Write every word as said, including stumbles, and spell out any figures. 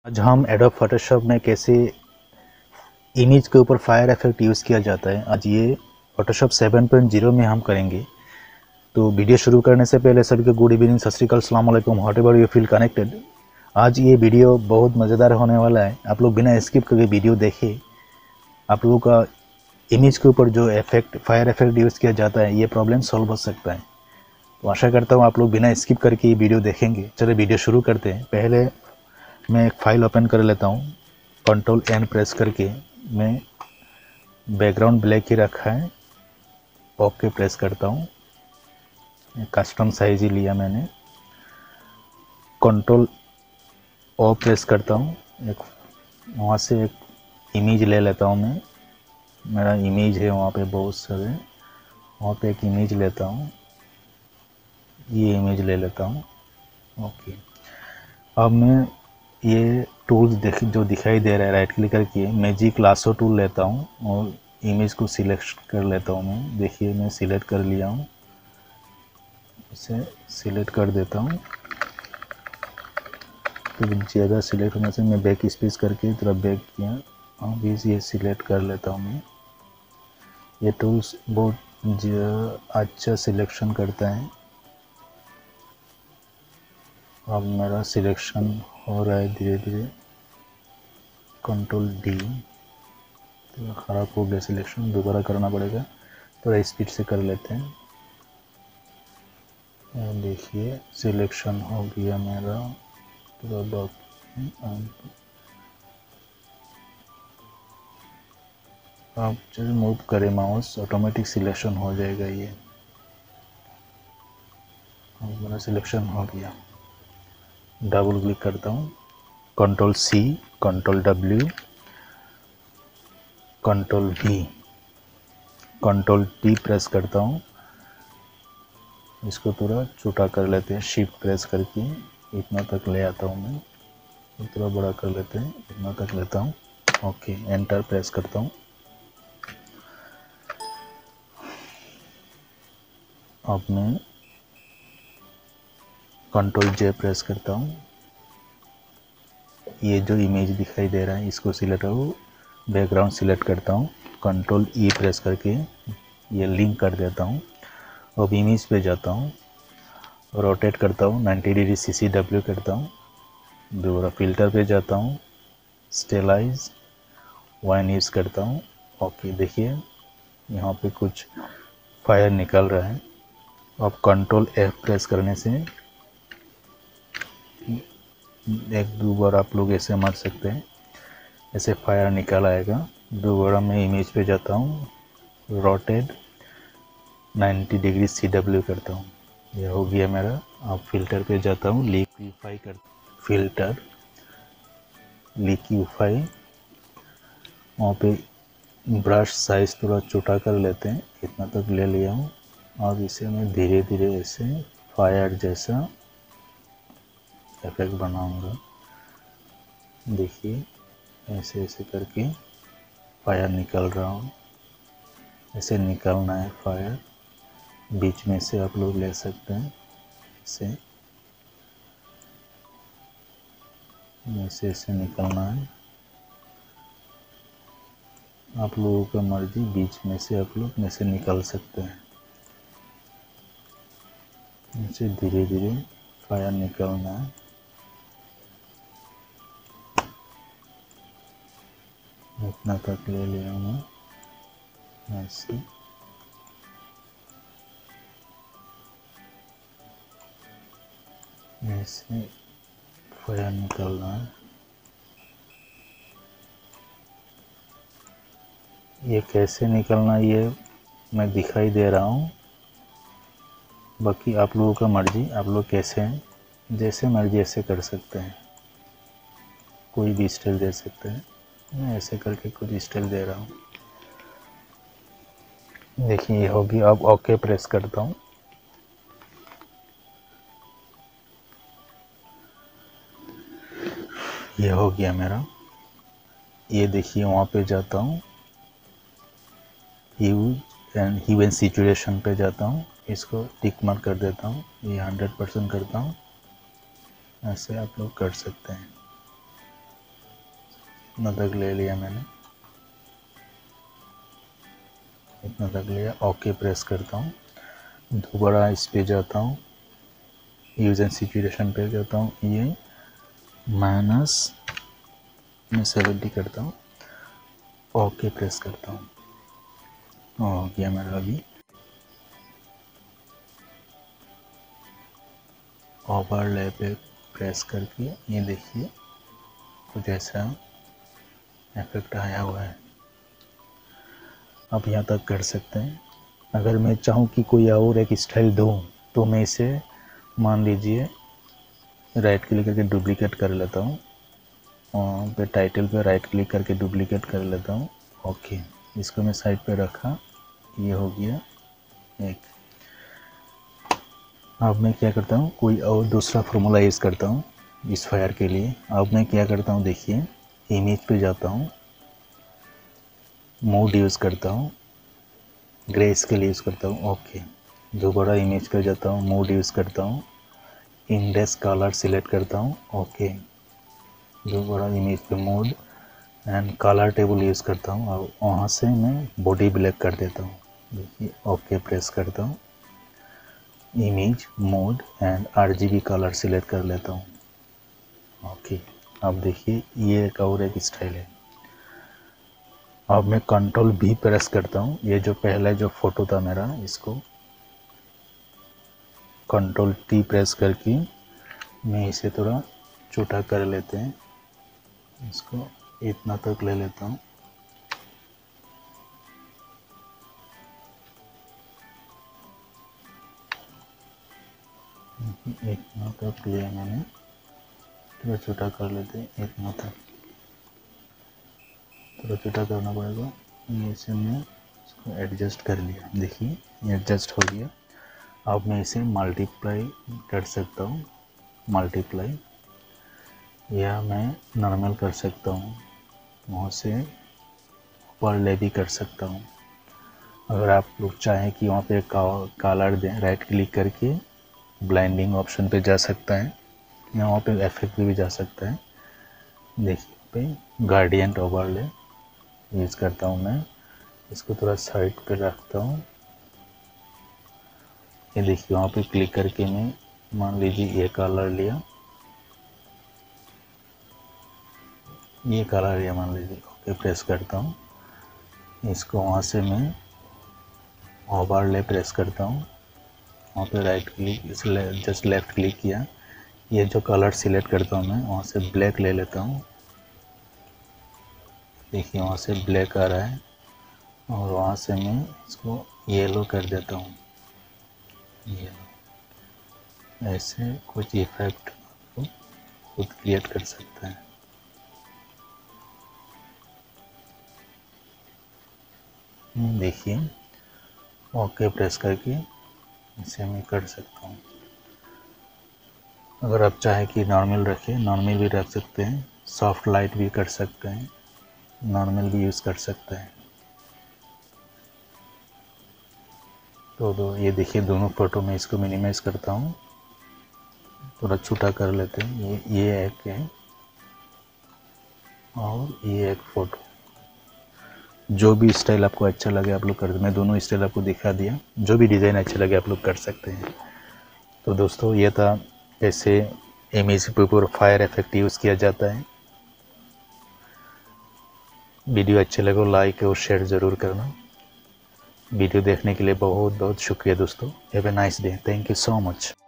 आज हम adobe Photoshop में कैसे इमेज के ऊपर फायर इफेक्ट यूज़ किया जाता है, आज ये फोटोशॉप सेवन पॉइंट ज़ीरो में हम करेंगे। तो वीडियो शुरू करने से पहले सभी को गुड इवनिंग, सत श्री अकाल, अस्सलाम वालेकुम, whatever you feel connected. आज ये वीडियो बहुत मज़ेदार होने वाला है। आप लोग बिना स्किप करके वीडियो देखें। आप लोगों का इमेज के ऊपर जो इफेक्ट फायर इफेक्ट यूज़ किया जाता है, ये प्रॉब्लम सॉल्व हो सकता है। तो आशा करता हूँ आप लोग बिना स्किप करके ये वीडियो देखेंगे। चलिए वीडियो शुरू करते हैं। पहले मैं एक फ़ाइल ओपन कर लेता हूँ। कंट्रोल एन प्रेस करके मैं बैकग्राउंड ब्लैक ही रखा है, ओके प्रेस करता हूँ। कस्टम साइज ही लिया मैंने। कंट्रोल ओ प्रेस करता हूँ। एक वहाँ से एक इमेज ले लेता हूँ मैं। मेरा इमेज है वहाँ पे बहुत सारे, वहाँ पे एक इमेज लेता हूँ। ये इमेज ले लेता हूँ। ओके, अब मैं ये टूल्स देख जो दिखाई दे रहा है, राइट क्लिक करके मैजिक लासो टूल लेता हूँ और इमेज को सिलेक्ट कर लेता हूँ मैं। देखिए मैं सिलेक्ट कर लिया हूँ, इसे सिलेक्ट कर देता हूँ। फिर ज़्यादा सिलेक्ट होने से मैं बैक स्पेस करके थोड़ा बैक किया। अब ये सिलेक्ट कर लेता हूँ मैं। ये टूल्स बहुत अच्छा सिलेक्शन करता है। अब मेरा सिलेक्शन हो रहा है धीरे धीरे। कंट्रोल डी, तो ख़राब हो गया सिलेक्शन, दोबारा करना पड़ेगा। थोड़ा स्पीड से कर लेते हैं। देखिए सिलेक्शन हो गया मेरा। थोड़ा आप जब मूव करें माउस, ऑटोमेटिक सिलेक्शन हो जाएगा। ये अब मेरा सिलेक्शन हो गया। डबल क्लिक करता हूँ, control C, control W, control V, control T press करता हूँ। इसको थोड़ा छोटा कर लेते हैं, शिफ्ट प्रेस करके इतना तक ले आता हूँ मैं। थोड़ा बड़ा कर लेते हैं, इतना तक लेता हूँ। ओके, एंटर प्रेस करता हूँ। अब मैं कंट्रोल जे प्रेस करता हूँ। ये जो इमेज दिखाई दे रहा है इसको सिलेक्ट हो, बैकग्राउंड सिलेक्ट करता हूँ। कंट्रोल ई प्रेस करके ये लिंक कर देता हूँ। अब इमेज पे जाता हूँ, रोटेट करता हूँ, ninety degree C C W करता हूँ। दोबारा फिल्टर पे जाता हूँ, स्टेलाइज वाइन यूज़ करता हूँ। ओके, देखिए यहाँ पे कुछ फायर निकल रहा है। अब कंट्रोल एफ प्रेस करने से एक दो बार आप लोग ऐसे मार सकते हैं, ऐसे फायर निकल आएगा। दोबारा मैं इमेज पे जाता हूँ, rotate ninety degree C W करता हूँ। यह हो गया मेरा। अब फिल्टर पे जाता हूँ, लिक्विफाई कर फिल्टर लिक्विफाई, वहाँ पे ब्रश साइज थोड़ा छोटा कर लेते हैं, इतना तक ले लिया हूँ। अब इसे मैं धीरे धीरे ऐसे फायर जैसा इफेक्ट बनाऊंगा। देखिए ऐसे ऐसे करके फायर निकल रहा हूँ। ऐसे निकलना है फायर, बीच में से आप लोग ले सकते हैं। ऐसे ऐसे ऐसे निकलना है, आप लोगों का मर्जी, बीच में से आप लोग ऐसे निकल सकते हैं। ऐसे धीरे धीरे फायर निकलना है। इतना तक ले लिया मैं। ऐसे ऐसे फायर निकलना है। ये कैसे निकलना है ये मैं दिखाई दे रहा हूँ, बाकी आप लोगों का मर्जी, आप लोग कैसे हैं, जैसे मर्जी ऐसे कर सकते हैं, कोई भी स्टाइल दे सकते हैं। मैं ऐसे करके कुछ स्टाइल दे रहा हूँ। देखिए ये होगी। अब ओके प्रेस करता हूँ। ये हो गया मेरा। ये देखिए वहाँ पे जाता हूँ, ह्यूज एंड ह्यू एंड सिचुएशन पे जाता हूँ, इसको टिक मार्क कर देता हूँ, ये हंड्रेड परसेंट करता हूँ। ऐसे आप लोग कर सकते हैं। इतना तक ले लिया मैंने, इतना तक लिया। ओके प्रेस करता हूँ। दोबारा इस पे जाता हूँ, यूज एंड सिचुएशन पे जाता हूँ, ये माइनस में सेवेंटी करता हूँ। ओके प्रेस करता हूँ, हो गया मेरा। अभी ओवरले पे प्रेस करके ये देखिए कुछ ऐसा इफेक्ट आया हुआ है। आप यहाँ तक कर सकते हैं। अगर मैं चाहूँ कि कोई और एक स्टाइल दूँ तो मैं इसे मान लीजिए राइट क्लिक करके डुप्लीकेट कर लेता हूँ, और पे टाइटल पे राइट क्लिक करके डुप्लीकेट कर लेता हूँ। ओके, इसको मैं साइड पे रखा, ये हो गया एक। अब मैं क्या करता हूँ, कोई और दूसरा फार्मूला यूज़ करता हूँ इस फायर के लिए। अब मैं क्या करता हूँ, देखिए इमेज पे जाता हूँ, मोड यूज़ करता हूँ, ग्रे स्केल यूज़ करता हूँ। ओके, दोबारा इमेज पे जाता हूँ, मोड यूज़ करता हूँ, इंडेक्स कलर सिलेक्ट करता हूँ। ओके, दोबारा इमेज पे mode and colour table use करता हूँ, और वहाँ से मैं बॉडी ब्लैक कर देता हूँ। देखिए ओके प्रेस करता हूँ, image mode and RGB colour select कर लेता हूँ। ओके, अब देखिए ये एक और एक स्टाइल है। अब मैं कंट्रोल भी प्रेस करता हूँ, ये जो पहले जो फोटो था मेरा, इसको कंट्रोल टी प्रेस करके मैं इसे थोड़ा छोटा कर लेते हैं, इसको इतना तक ले लेता हूँ। इतना तक लिया मैंने, थोड़ा छोटा कर लेते हैं, इतना तक थोड़ा छोटा करना पड़ेगा। इसे मैं इसको एडजस्ट कर लिया, देखिए एडजस्ट हो गया। अब मैं इसे मल्टीप्लाई कर सकता हूँ, मल्टीप्लाई, या मैं नॉर्मल कर सकता हूँ, वहाँ से ओवरले भी कर सकता हूँ। अगर आप लोग चाहें कि वहाँ पे कलर दें, राइट क्लिक करके ब्लाइंडिंग ऑप्शन पे जा सकता है, या वहाँ पे इफेक्ट भी, भी जा सकता है। देखिए पे गार्डियन ओवरले यूज़ करता हूँ मैं, इसको थोड़ा साइड पे रखता हूँ। ये देखिए वहाँ पे क्लिक करके मैं मान लीजिए ये कलर लिया, ये कलर लिया मान लीजिए। ओके प्रेस करता हूँ, इसको वहाँ से मैं ओवरले प्रेस करता हूँ, वहाँ पे राइट क्लिक, इस जस्ट लेफ्ट क्लिक किया, ये जो कलर सिलेक्ट करता हूँ मैं, वहाँ से ब्लैक ले लेता हूँ। देखिए वहाँ से ब्लैक आ रहा है, और वहाँ से मैं इसको येलो कर देता हूँ, येलो। ऐसे कुछ इफेक्ट खुद क्रिएट कर सकते हैं। देखिए ओके प्रेस करके इसे मैं कर सकता हूँ। अगर आप चाहें कि नॉर्मल रखें, नॉर्मल भी रख सकते हैं, सॉफ्ट लाइट भी कर सकते हैं, नॉर्मल भी यूज़ कर सकते हैं। तो दो ये देखिए दोनों फ़ोटो में इसको मिनिमाइज़ करता हूँ, थोड़ा छोटा कर लेते हैं। ये ये एक है और ये एक फ़ोटो, जो भी स्टाइल आपको अच्छा लगे आप लोग कर, मैं दोनों स्टाइल आपको दिखा दिया, जो भी डिज़ाइन अच्छा लगे आप लोग कर सकते हैं। तो दोस्तों ये था कैसे इमेज पे ऊपर फायर इफेक्ट यूज़ किया जाता है। वीडियो अच्छे लगे लाइक और शेयर ज़रूर करना। वीडियो देखने के लिए बहुत बहुत शुक्रिया दोस्तों। Have a nice day, thank you so much.